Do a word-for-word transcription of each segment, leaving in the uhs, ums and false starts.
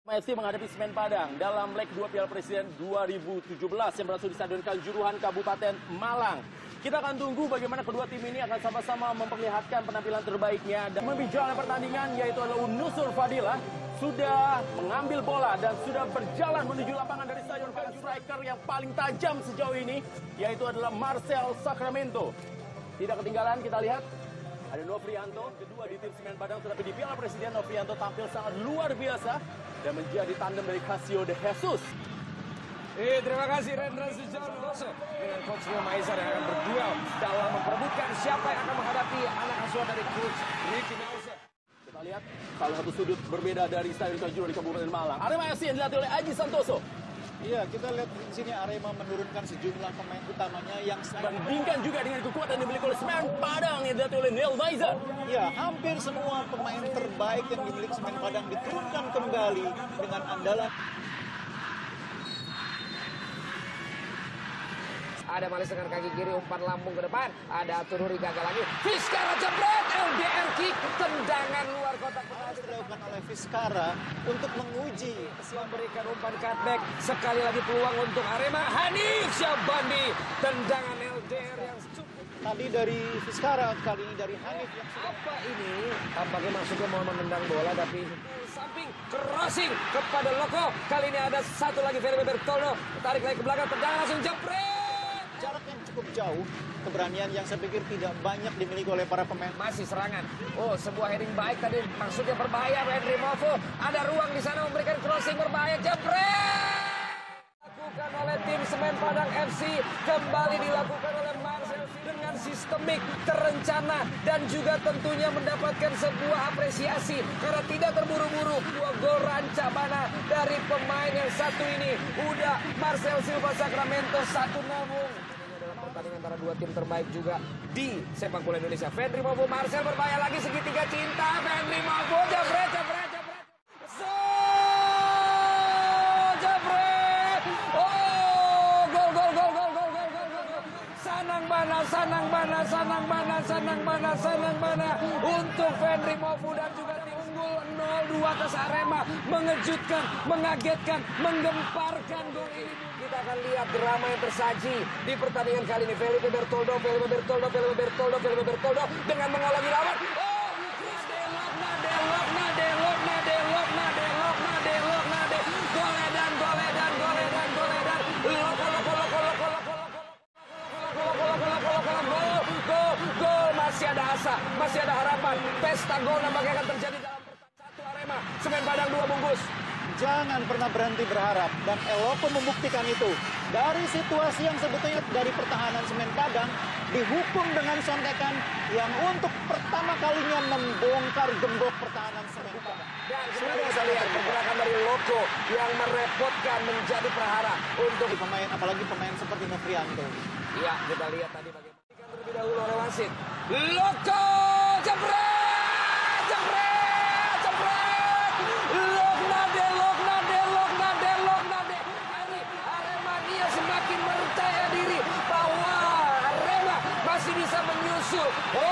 F C menghadapi Semen Padang dalam leg dua Piala Presiden dua ribu tujuh belas yang berlangsung di Stadion Kanjuruhan, Kabupaten Malang. Kita akan tunggu bagaimana kedua tim ini akan sama-sama memperlihatkan penampilan terbaiknya. Dan membicara pertandingan yaitu adalah Unusur Fadilah sudah mengambil bola dan sudah berjalan menuju lapangan dari Stadion Kanjuruhan. Striker yang paling tajam sejauh ini yaitu adalah Marcel Sacramento. Tidak ketinggalan, kita lihat ada Nofrianto, kedua di tim Semen Padang, tetapi di Piala Presiden Nofrianto tampil sangat luar biasa dan menjadi tandem dari Casio de Jesus. Eh, terima kasih Rendra Sujono dengan Coach Rio Maizar yang akan berduel dalam memperebutkan siapa yang akan menghadapi anak asuhan dari Coach Ricky Nelson. Kita lihat salah satu sudut berbeda dari Stadion Kanjuruhan di Kabupaten Malang. Arema F C yang dilatih oleh Aji Santoso. Iya, kita lihat di sini Arema menurunkan sejumlah pemain utamanya yang bandingkan juga dengan kekuatan yang dimiliki oleh Semen Padang yang dilatih oleh Neil Maizar. Iya, hampir semua pemain terbaik yang dimiliki Semen Padang diturunkan kembali dengan andalan. Ada Malis dengan kaki kiri, umpan lambung ke depan. Ada Tururi gagal lagi. Vizcara jebret, L D R kick, tendangan luar kotak penalti Dilakukan oleh Vizcara untuk menguji. Memberikan umpan cutback. Sekali lagi peluang untuk Arema. Hanif Syabandi, tendangan L D R yang cukup. Tadi dari Vizcara, kali ini dari Hanif yang sudah... Apa ini? Apakah maksudnya mau menendang bola tapi samping crossing kepada Loko. Kali ini ada satu lagi Felipe Bertoldo. Tarik lagi ke belakang, tendangan langsung jebret. Jarak yang cukup jauh, keberanian yang saya pikir tidak banyak dimiliki oleh para pemain. Masih serangan. Oh, sebuah heading baik tadi, maksudnya berbahaya. Henry Movo, ada ruang di sana memberikan crossing berbahaya. Jebret! Dilakukan oleh tim Semen Padang F C, kembali dilakukan oleh Marcel dengan sistemik, terencana, dan juga tentunya mendapatkan sebuah apresiasi karena tidak terburu-buru. Dua gol rancak mana dari pemain yang satu ini. Udah Marcel Silva Sacramento, satu nabung. Pertandingan antara dua tim terbaik juga di sepak bola Indonesia. Henry Movo, Marcel berbahaya lagi, segitiga cinta. Henry Movo, jebret, jebret, jebret. So, jebret. Oh, gol, gol, gol, gol, gol, gol, gol, gol. Sanang Bana, Sanang Bana, Sanang Bana, Sanang Bana, Sanang Bana. Untuk Henry Movo dan juga tim unggul nol dua atas Arema. Mengejutkan, mengagetkan, menggemparkan gol ini. Kita akan lihat drama yang tersaji di pertandingan kali ini. Felipe Bertoldo, Felipe Bertoldo, Felipe Bertoldo, Felipe Bertoldo dengan menghalangi lawan. Oh, Chris Delok, Nadelok, Nadelok, Nadelok, Nadelok, Nadelok, Nade. Goledan, goledan, goledan, goledan. Loko, loko, loko, loko, loko, loko. Gol, gol, gol. Masih ada asa, masih ada harapan. Pesta gol nampaknya akan terjadi dalam pertandingan. Satu Arema, Semen Padang dua bungkus. Jangan pernah berhenti berharap, dan Eloko membuktikan itu. Dari situasi yang sebetulnya dari pertahanan Semen Padang dihukum dengan sontekan yang untuk pertama kalinya membongkar gembok pertahanan Semen Padang. Dan sudah bisa lihat pergerakan dari Loko yang merepotkan menjadi prahara untuk pemain, apalagi pemain seperti Nofrianto. Iya, kita lihat tadi bagaimana terlebih dahulu oleh wasit. Loko, jebret, jebret, jebret. Lok nade, lok nade, lok nade, lok nade. Hari Aremania semakin percaya diri bahwa Arema masih bisa menyusul.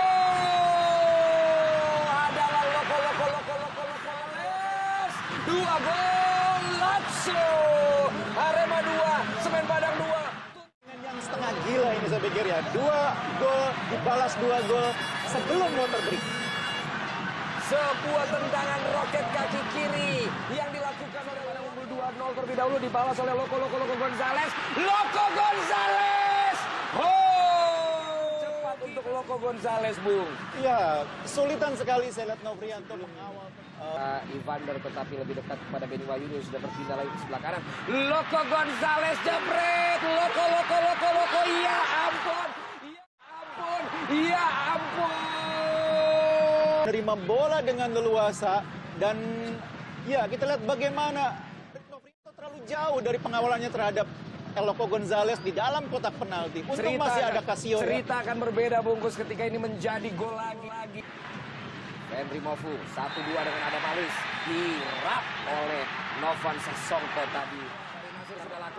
Oh, adalah Loko, Loko, Loko, Loko, Loko, les. Dua gol, Lazio. Arema dua, Semen Padang dua. Yang setengah gila ini saya pikir ya. Dua gol dibalas dua gol sebelum water break. Sebuah tendangan roket kaki kiri yang dilakukan oleh Pada unggul dua nol terlebih dahulu dibalas oleh Loko Loko Loko Gonzales. Loko Gonzales. Oh! Cepat untuk Loko Gonzales, Bung. Iya, kesulitan sekali saya lihat Nofrianto mengawal. Uh, Evander tetapi lebih dekat kepada Beni Wahyudi yang sudah berpindah lagi ke sebelah kanan. Loko Gonzales jebret. Loko Loko Loko Loko. Ya ampun. Ya ampun. Ya ampun. Menerima bola dengan leluasa dan ya kita lihat bagaimana Nofrianto terlalu jauh dari pengawalannya terhadap Loko Gonzales di dalam kotak penalti. Untung cerita masih ada Casio. Cerita ya. Akan berbeda bungkus ketika ini menjadi gol lagi-lagi. Henry Movu satu dua dengan Adam Malis dirap oleh Novan Sasongko tadi. Nasir sudah laku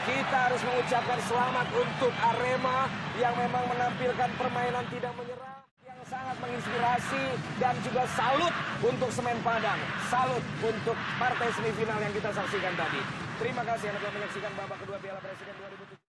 Kita harus mengucapkan selamat untuk Arema yang memang menampilkan permainan tidak menyerah, yang sangat menginspirasi, dan juga salut untuk Semen Padang. Salut untuk partai semifinal yang kita saksikan tadi. Terima kasih Anda telah menyaksikan babak kedua Piala Presiden dua ribu tujuh belas.